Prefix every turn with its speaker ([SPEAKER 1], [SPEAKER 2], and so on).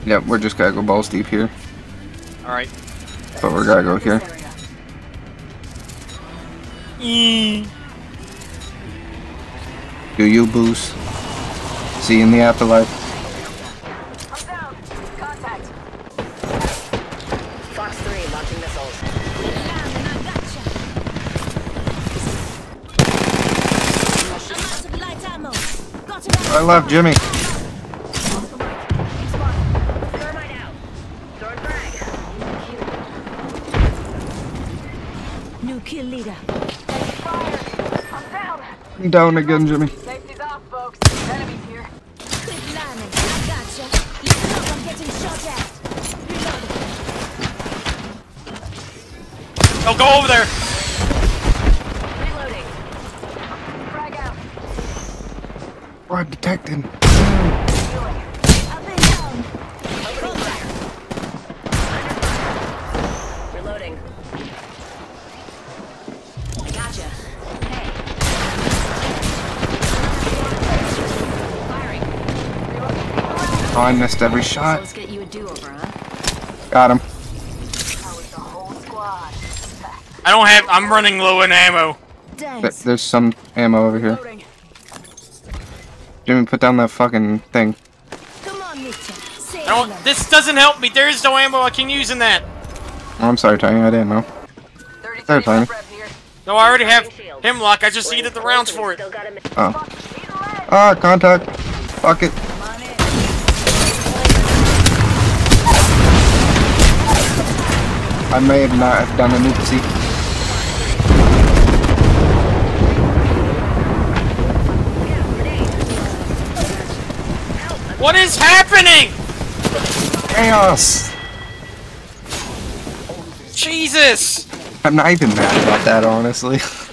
[SPEAKER 1] Yep, we're just gotta go balls deep here.
[SPEAKER 2] Alright.
[SPEAKER 1] But we're gotta go here. Do you, Boost? See you in the afterlife.
[SPEAKER 3] I'm down. Contact. Fox 3 launching missiles.
[SPEAKER 1] I left Jimmy.
[SPEAKER 3] Thermite out. Throwing frag.
[SPEAKER 4] New kill leader.
[SPEAKER 3] Fire. I'm down.
[SPEAKER 1] I'm down again, Jimmy.
[SPEAKER 3] Safety's off, folks. Enemies here.
[SPEAKER 4] Quick landing. I gotcha. Listen up, I'm getting shot at. Reloading.
[SPEAKER 2] Oh, go over there!
[SPEAKER 3] Reloading. Frag out.
[SPEAKER 1] We're detecting.
[SPEAKER 4] Up and down.
[SPEAKER 3] Opening fire. Reloading. I gotcha. Hey. Firing.
[SPEAKER 1] Oh, I missed every shot.
[SPEAKER 3] Let's get you a do-over, huh?
[SPEAKER 1] Got him.
[SPEAKER 3] That was the whole squad.
[SPEAKER 2] I don't have. I'm running low in ammo.
[SPEAKER 4] Thanks.
[SPEAKER 1] There's some ammo over here.
[SPEAKER 3] Loading.
[SPEAKER 1] Jimmy, put down that fucking thing.
[SPEAKER 4] Come on, Mitchell. Say
[SPEAKER 2] I don't. This doesn't help me. There is no ammo I can use in that.
[SPEAKER 1] Oh, I'm sorry, Tiny. I didn't know.
[SPEAKER 3] 33
[SPEAKER 1] There, Tiny.
[SPEAKER 3] rep here.
[SPEAKER 2] No, I already have Hemlock. I just needed the rounds for it.
[SPEAKER 3] Still got a
[SPEAKER 1] Oh.
[SPEAKER 3] Need a leg.
[SPEAKER 1] Ah, contact. Fuck it. I may have not have done an oopsie.
[SPEAKER 2] What is happening?
[SPEAKER 1] Chaos!
[SPEAKER 2] Jesus!
[SPEAKER 1] I'm not even mad about that, honestly.